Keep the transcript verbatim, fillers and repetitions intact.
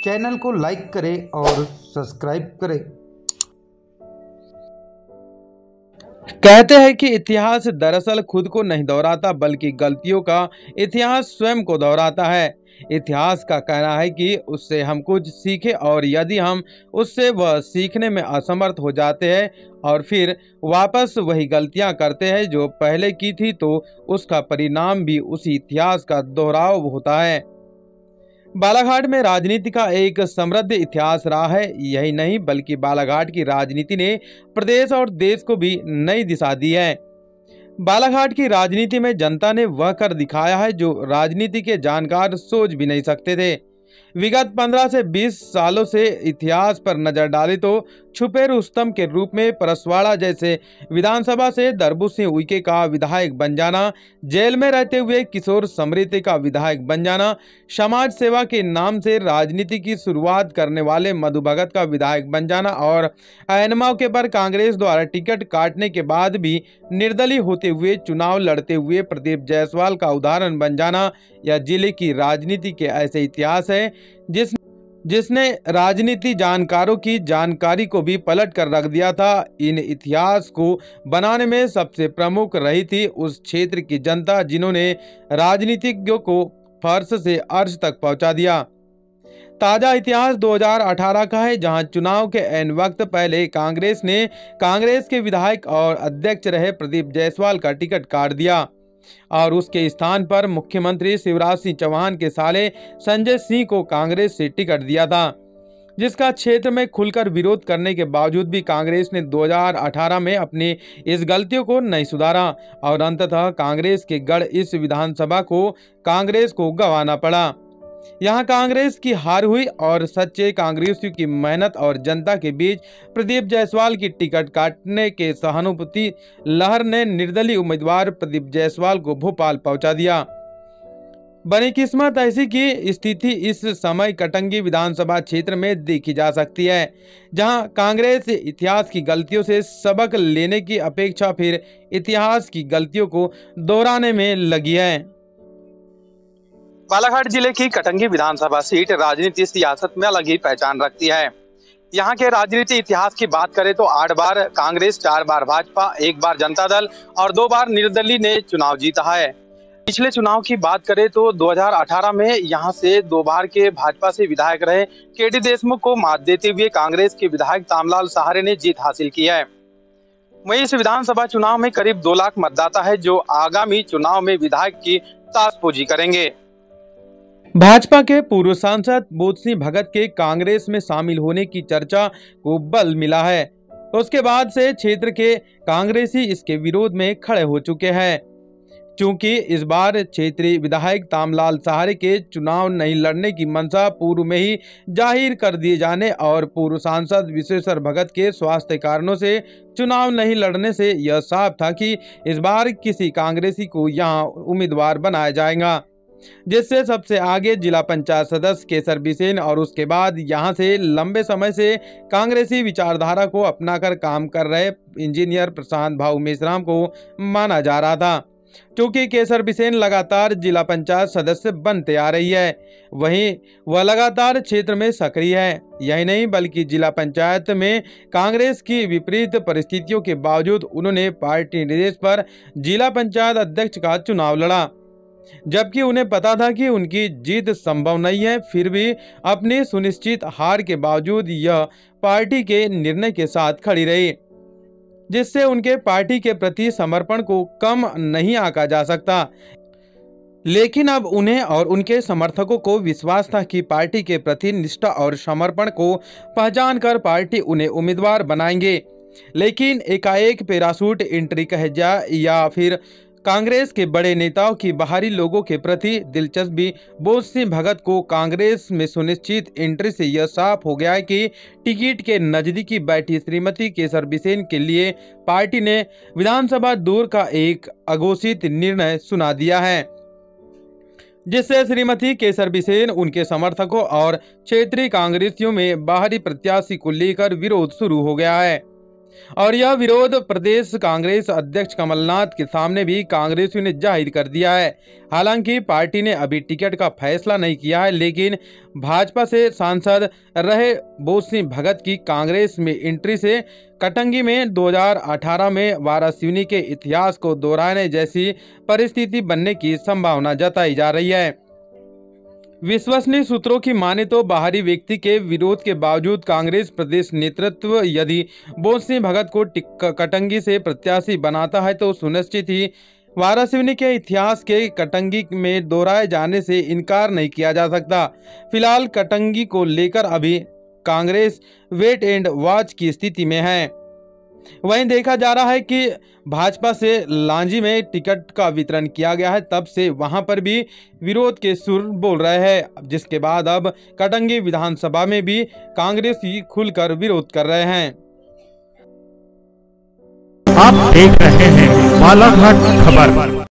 Channel को like करें और सब्सक्राइब करें। कहते हैं कि इतिहास दरअसल खुद को नहीं दोहराता बल्कि गलतियों का इतिहास स्वयं को दोहराता है। इतिहास का कहना है कि उससे हम कुछ सीखें और यदि हम उससे वह सीखने में असमर्थ हो जाते हैं और फिर वापस वही गलतियां करते हैं जो पहले की थी तो उसका परिणाम भी उसी इतिहास का दोहराव होता है। बालाघाट में राजनीति का एक समृद्ध इतिहास रहा है। यही नहीं बल्कि बालाघाट की राजनीति ने प्रदेश और देश को भी नई दिशा दी है। बालाघाट की राजनीति में जनता ने वह कर दिखाया है जो राजनीति के जानकार सोच भी नहीं सकते थे। विगत पंद्रह से बीस सालों से इतिहास पर नजर डाले तो छुपे रुस्तम के रूप में परसवाड़ा जैसे विधानसभा से दरबू सिंह उइके का विधायक बन जाना, जेल में रहते हुए किशोर समृद्धि का विधायक बन जाना, समाज सेवा के नाम से राजनीति की शुरुआत करने वाले मधु भगत का विधायक बन जाना और ऐन मौके पर कांग्रेस द्वारा टिकट काटने के बाद भी निर्दलीय होते हुए चुनाव लड़ते हुए प्रदीप जायसवाल का उदाहरण बन जाना, यह जिले की राजनीति के ऐसे इतिहास है जिस जिसने राजनीति जानकारों की जानकारी को भी पलट कर रख दिया था। इन इतिहास को बनाने में सबसे प्रमुख रही थी उस क्षेत्र की जनता जिन्होंने राजनीतिज्ञों को फर्श से अर्श तक पहुंचा दिया। ताजा इतिहास दो हज़ार अठारह का है, जहां चुनाव के ऐन वक्त पहले कांग्रेस ने कांग्रेस के विधायक और अध्यक्ष रहे प्रदीप जायसवाल का टिकट काट दिया और उसके स्थान पर मुख्यमंत्री शिवराज सिंह चौहान के साले संजय सिंह को कांग्रेस से टिकट दिया था, जिसका क्षेत्र में खुलकर विरोध करने के बावजूद भी कांग्रेस ने दो हज़ार अठारह में अपनी इस गलतियों को नहीं सुधारा और अंततः कांग्रेस के गढ़ इस विधानसभा को कांग्रेस को गंवाना पड़ा। यहां कांग्रेस की हार हुई और सच्चे कांग्रेसियों की मेहनत और जनता के बीच प्रदीप जायसवाल की टिकट काटने के सहानुभूति लहर ने निर्दलीय उम्मीदवार प्रदीप जायसवाल को भोपाल पहुंचा दिया। बनी किस्मत ऐसी की स्थिति इस समय कटंगी विधानसभा क्षेत्र में देखी जा सकती है, जहां कांग्रेस इतिहास की गलतियों से सबक लेने की अपेक्षा फिर इतिहास की गलतियों को दोहराने में लगी है। बालाघाट जिले की कटंगी विधानसभा सीट राजनीति सियासत में अलग ही पहचान रखती है। यहाँ के राजनीति इतिहास की बात करें तो आठ बार कांग्रेस, चार बार भाजपा, एक बार जनता दल और दो बार निर्दलीय ने चुनाव जीता है। पिछले चुनाव की बात करें तो दो हज़ार अठारह में यहाँ से दो बार के भाजपा से विधायक रहे के डी देशमुख को मात देते हुए कांग्रेस के विधायक तामलाल सहारे ने जीत हासिल की है। वहीं इस विधानसभा चुनाव में करीब दो लाख मतदाता है जो आगामी चुनाव में विधायक की ताजपोशी करेंगे। भाजपा के पूर्व सांसद बोध सिंह भगत के कांग्रेस में शामिल होने की चर्चा को बल मिला है। उसके बाद से क्षेत्र के कांग्रेसी इसके विरोध में खड़े हो चुके हैं। चूंकि इस बार क्षेत्रीय विधायक तामलाल सहारे के चुनाव नहीं लड़ने की मंशा पूर्व में ही जाहिर कर दिए जाने और पूर्व सांसद विश्वेश्वर भगत के स्वास्थ्य कारणों से चुनाव नहीं लड़ने से यह साफ था कि इस बार किसी कांग्रेसी को यहां उम्मीदवार बनाया जाएगा, जिससे सबसे आगे जिला पंचायत सदस्य केसर बिसेन और उसके बाद यहां से लंबे समय से कांग्रेसी विचारधारा को अपनाकर काम कर रहे इंजीनियर प्रशांत भाऊ मेश्राम को माना जा रहा था। क्योंकि केसर बिसेन लगातार जिला पंचायत सदस्य बनते आ रही है, वहीं वह लगातार क्षेत्र में सक्रिय है। यही नहीं बल्कि जिला पंचायत में कांग्रेस की विपरीत परिस्थितियों के बावजूद उन्होंने पार्टी निर्देश पर जिला पंचायत अध्यक्ष का चुनाव लड़ा, जबकि उन्हें पता था कि उनकी जीत संभव नहीं है। फिर भी अपनी सुनिश्चित हार के बावजूद यह पार्टी के निर्णय के साथ खड़ी रही, जिससे उनके पार्टी के प्रति समर्पण को कम नहीं आंका जा सकता। लेकिन अब उन्हें और उनके समर्थकों को विश्वास था कि पार्टी के प्रति निष्ठा और समर्पण को पहचान कर पार्टी उन्हें उम्मीदवार बनाएंगे। लेकिन एकाएक पैराशूट एंट्री कहे जाए या फिर कांग्रेस के बड़े नेताओं की बाहरी लोगों के प्रति दिलचस्पी बोध सिंह भगत को कांग्रेस में सुनिश्चित एंट्री से यह साफ हो गया है कि टिकट के नजदीकी बैठी श्रीमती केसर बिसेन के लिए पार्टी ने विधानसभा दूर का एक अघोषित निर्णय सुना दिया है, जिससे श्रीमती केसर बिसेन, उनके समर्थकों और क्षेत्रीय कांग्रेसियों में बाहरी प्रत्याशी को लेकर विरोध शुरू हो गया है। और यह विरोध प्रदेश कांग्रेस अध्यक्ष कमलनाथ के सामने भी कांग्रेसियों ने जाहिर कर दिया है। हालांकि पार्टी ने अभी टिकट का फैसला नहीं किया है, लेकिन भाजपा से सांसद रहे बोध सिंह भगत की कांग्रेस में एंट्री से कटंगी में दो हज़ार अठारह में वारासिवनी के इतिहास को दोहराने जैसी परिस्थिति बनने की संभावना जताई जा रही है। विश्वसनीय सूत्रों की माने तो बाहरी व्यक्ति के विरोध के बावजूद कांग्रेस प्रदेश नेतृत्व यदि बोध सिंह भगत को कटंगी से प्रत्याशी बनाता है तो सुनिश्चित ही वारासिवनी के इतिहास के कटंगी में दोहराए जाने से इनकार नहीं किया जा सकता। फिलहाल कटंगी को लेकर अभी कांग्रेस वेट एंड वॉच की स्थिति में है। वहीं देखा जा रहा है कि भाजपा से लांजी में टिकट का वितरण किया गया है, तब से वहां पर भी विरोध के सुर बोल रहे हैं, जिसके बाद अब कटंगी विधानसभा में भी कांग्रेसी खुलकर विरोध कर रहे हैं। आप देख रहे हैं बालाघाट खबर।